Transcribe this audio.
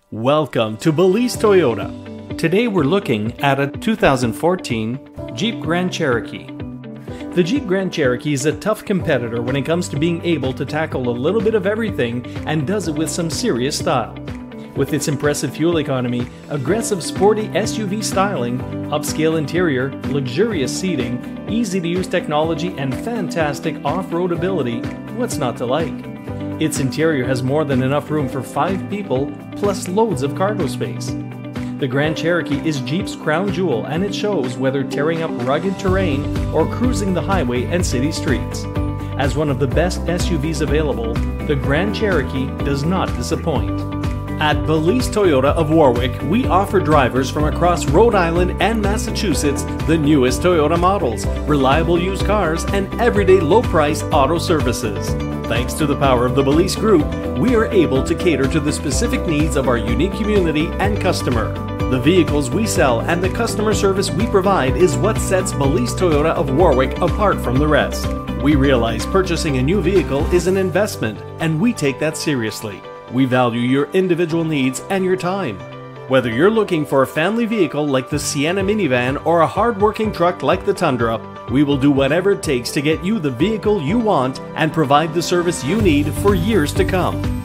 Welcome to Belize Toyota. Today we're looking at a 2014 Jeep Grand Cherokee. The Jeep Grand Cherokee is a tough competitor when it comes to being able to tackle a little bit of everything and does it with some serious style. With its impressive fuel economy, aggressive sporty SUV styling, upscale interior, luxurious seating, easy-to-use technology, and fantastic off-road ability, what's not to like? Its interior has more than enough room for 5 people, plus loads of cargo space. The Grand Cherokee is Jeep's crown jewel, and it shows whether tearing up rugged terrain or cruising the highway and city streets. As one of the best SUVs available, the Grand Cherokee does not disappoint. At Belize Toyota of Warwick, we offer drivers from across Rhode Island and Massachusetts the newest Toyota models, reliable used cars, and everyday low-price auto services. Thanks to the power of the Belize Group, we are able to cater to the specific needs of our unique community and customer. The vehicles we sell and the customer service we provide is what sets Belize Toyota of Warwick apart from the rest. We realize purchasing a new vehicle is an investment, and we take that seriously. We value your individual needs and your time. Whether you're looking for a family vehicle like the Sienna minivan or a hard-working truck like the Tundra, we will do whatever it takes to get you the vehicle you want and provide the service you need for years to come.